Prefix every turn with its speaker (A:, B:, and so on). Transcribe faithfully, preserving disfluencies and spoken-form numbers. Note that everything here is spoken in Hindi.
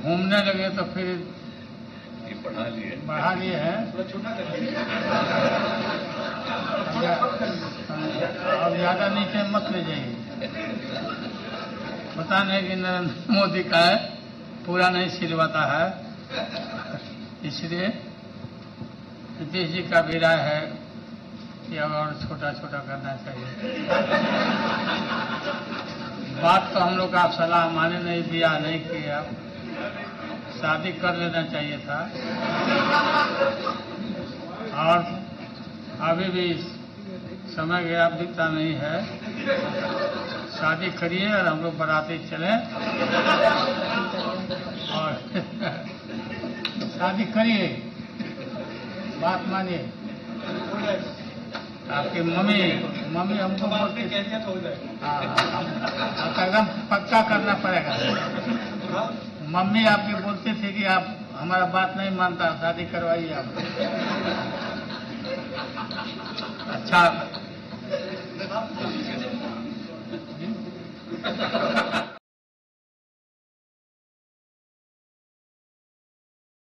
A: घूमने लगे तो फिर
B: बढ़ा लिए
A: बढ़ा लिए हैं। अब ज्यादा नीचे मत ले जाइए। पता नहीं कि नरेंद्र मोदी का है, पूरा नहीं सिलवाता है, इसलिए नीतीश जी का भी राय है कि अब और छोटा छोटा करना चाहिए। बात तो हम लोग का आप सलाह माने नहीं, दिया नहीं किया, शादी कर लेना चाहिए था। और अभी भी समय गया बीता नहीं है, शादी करिए और हम लोग बाराती चले और शादी करिए, बात मानिए। आपकी मम्मी मम्मी हमको बोलती हाँ, एकदम पक्का करना पड़ेगा। मम्मी आपकी बोलती थी कि आप हमारा बात नहीं मानता, शादी करवाइए आप। अच्छा